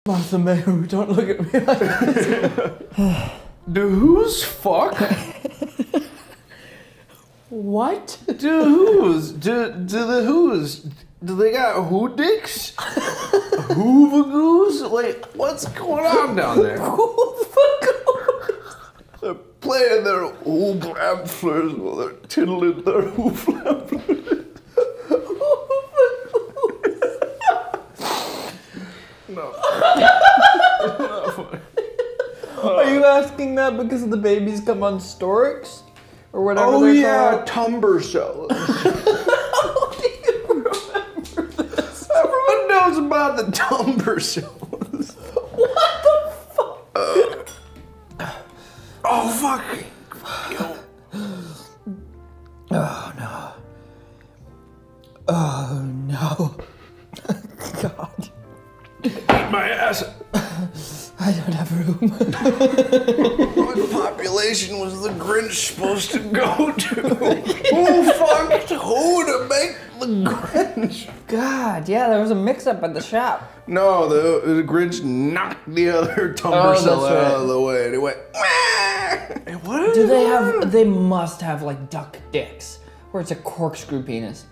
Martha Mayhew, don't look at me like this. Do who's fuck? What? Do who's? Do the who's? Do they got who dicks? Hoovagoos? Like, what's going on down there? They're playing their hooflamplers while they're tiddling their hooflamplers. No. Not funny. Are you asking that because the babies come on storks? Or whatever Oh they're yeah, called? Tumbershells. How do you remember this? Everyone knows about the Tumbershells. What the fuck? Oh fuck. Oh no. Oh no. God. Eat my ass. I don't have room. What population was the Grinch supposed to go to? Who fucked who to make the Grinch? God, yeah, there was a mix-up at the shop. No, the Grinch knocked the other Tumbersell that's right. out of the way and it went, "Wah!" What Do they have, they must have like duck dicks, where it's a corkscrew penis.